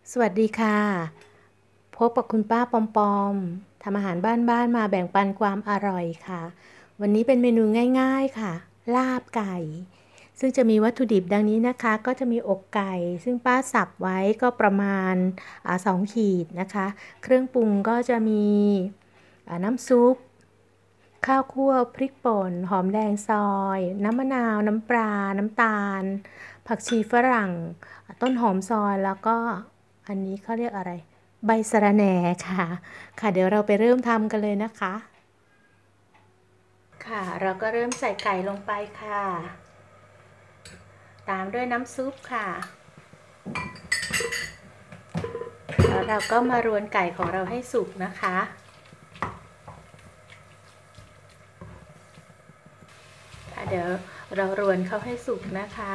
สวัสดีค่ะพบกับคุณป้าปอมปอมทำอาหารบ้านๆมาแบ่งปันความอร่อยค่ะวันนี้เป็นเมนูง่ายๆค่ะลาบไก่ซึ่งจะมีวัตถุดิบดังนี้นะคะก็จะมีอกไก่ซึ่งป้าสับไว้ก็ประมาณ2 ขีดนะคะเครื่องปรุงก็จะมีน้ำซุปข้าวคั่วพริกป่นหอมแดงซอยน้ำมะนาวน้ำปลาน้ำตาลผักชีฝรั่งต้นหอมซอยแล้วก็อันนี้เขาเรียกอะไรใบสะระแหน่ค่ะเดี๋ยวเราไปเริ่มทำกันเลยนะคะค่ะเราก็เริ่มใส่ไก่ลงไปค่ะตามด้วยน้ำซุปค่ะแล้วเราก็มารวนไก่ของเราให้สุกนะคะเดี๋ยวเรารวนเขาให้สุกนะคะ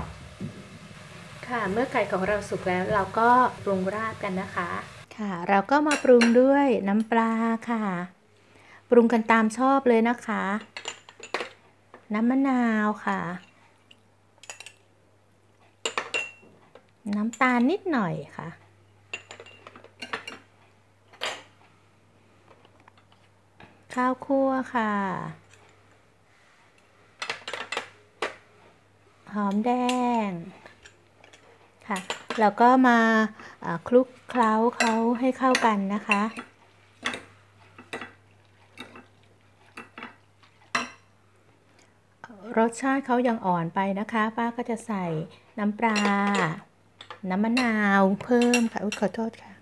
ค่ะเมื่อไก่ของเราสุกแล้วเราก็ปรุงราดกันนะคะค่ะเราก็มาปรุงด้วยน้ำปลาค่ะปรุงกันตามชอบเลยนะคะน้ำมะนาวค่ะน้ำตาลนิดหน่อยค่ะข้าวคั่วค่ะหอมแดงค่ะแล้วก็มาคลุกเคล้าเขาให้เข้ากันนะคะรสชาติเขายังอ่อนไปนะคะป้าก็จะใส่น้ำปลาน้ำมะนาวเพิ่มค่ะขอโทษค่ะ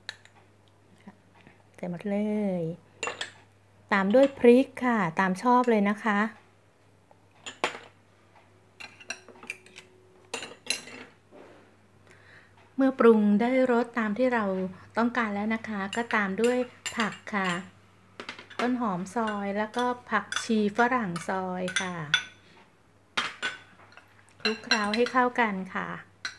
ใส่หมดเลยตามด้วยพริกค่ะตามชอบเลยนะคะเมื่อปรุงได้รสตามที่เราต้องการแล้วนะคะก็ตามด้วยผักค่ะต้นหอมซอยแล้วก็ผักชีฝรั่งซอยค่ะคลุกเคล้าให้เข้ากันค่ะ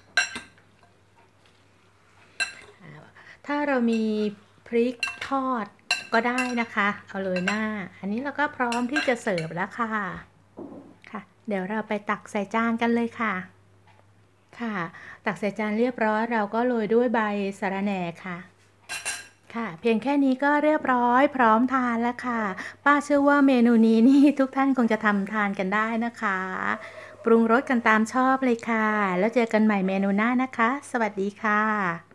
ถ้าเรามีพริกทอดก็ได้นะคะเอาเลยหน้าอันนี้เราก็พร้อมที่จะเสิร์ฟแล้วค่ะเดี๋ยวเราไปตักใส่จานกันเลยค่ะตักใส่จานเรียบร้อยเราก็โรยด้วยใบสะระแหน่ค่ะเพียงแค่นี้ก็เรียบร้อยพร้อมทานแล้วค่ะป้าเชื่อว่าเมนูนี้นี่ทุกท่านคงจะทำทานกันได้นะคะปรุงรสกันตามชอบเลยค่ะแล้วเจอกันใหม่เมนูหน้านะคะสวัสดีค่ะ